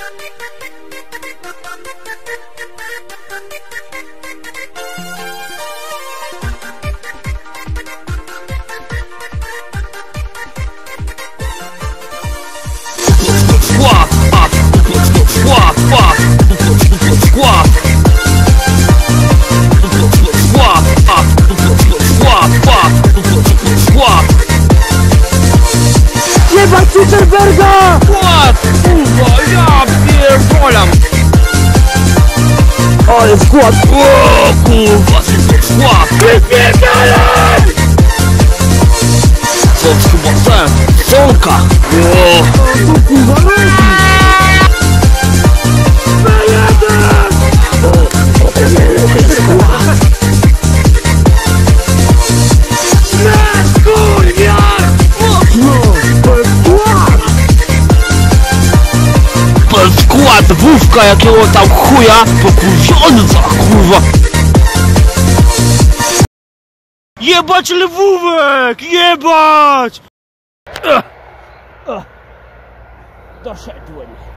Jebać Zuckerberga! What? Kurwa, ja pierdolam! Ale skład! O kurwa, skład! Wypierdalaj! To chyba ten, sonka! O! To kurwa robi! Skład wówka jakiego tam chuja, pokurwiony za kurwa! Jebać lewówek! Jebać! Doszedłem.